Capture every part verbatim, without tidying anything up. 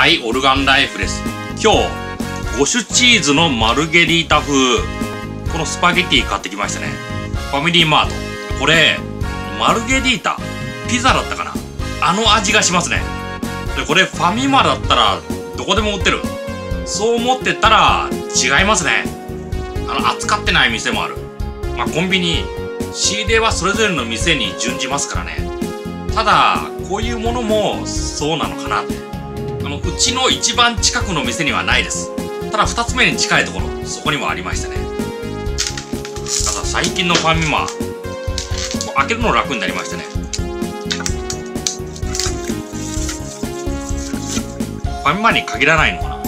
はい、オルガンライフです。今日、ご種チーズのマルゲリータ風、このスパゲッティ買ってきましたね。ファミリーマート。これ、マルゲリータ、ピザだったかな、あの味がしますね。で、これファミマだったら、どこでも売ってる。そう思ってたら、違いますね。あの、扱ってない店もある。まあ、コンビニ、仕入れはそれぞれの店に準じますからね。ただ、こういうものも、そうなのかなって。あの、うちの一番近くの店にはないです。ただ二つ目に近いところ、そこにもありましたね。ただ最近のファミマ、開けるの楽になりましたね。ファミマに限らないのかな。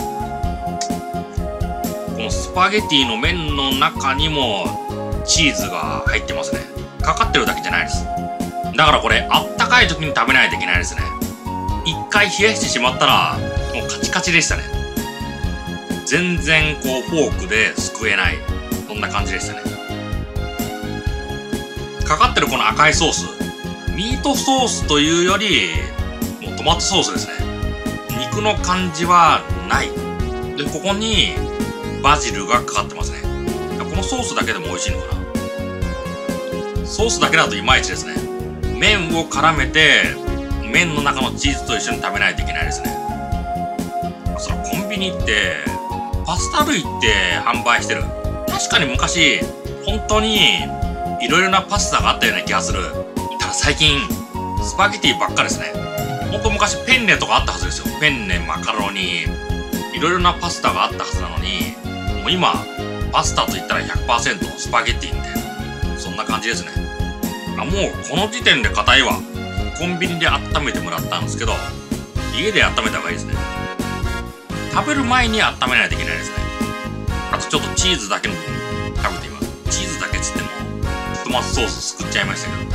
このスパゲティの麺の中にもチーズが入ってますね。かかってるだけじゃないです。だからこれ、あったかい時に食べないといけないですね。一回冷やしてしまったら、もうカチカチでしたね。全然こうフォークですくえない。そんな感じでしたね。かかってるこの赤いソース。ミートソースというより、もうトマトソースですね。肉の感じはない。で、ここにバジルがかかってますね。このソースだけでも美味しいのかな。ソースだけだといまいちですね。麺を絡めて、麺の中のチーズと一緒に食べないといけないですね。それコンビニ行ってパスタ類って販売してる。確かに昔本当にいろいろなパスタがあったような気がする。ただ最近スパゲティばっかですね。ほんと昔ペンネとかあったはずですよ。ペンネ、マカロニ、いろいろなパスタがあったはずなのに、もう今パスタといったら ひゃくパーセント スパゲティみたいな、そんな感じですね。あ、もうこの時点で硬いわ。コンビニで温めてもらったんですけど、家で温めた方がいいですね。食べる前に温めないといけないですね。あとちょっとチーズだけの部分食べてみます。チーズだけっつってもトマトソースすくっちゃいましたけ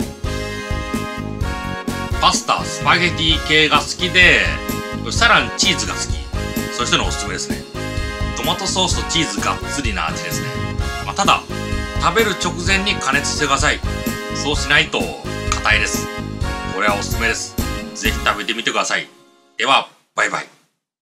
ど、パスタ、スパゲティ系が好きで、さらにチーズが好き、そういう人のおすすめですね。トマトソースとチーズがっつりな味ですね。まあ、ただ食べる直前に加熱してください。そうしないと硬いです。これはおすすめです。ぜひ食べてみてください。では、バイバイ。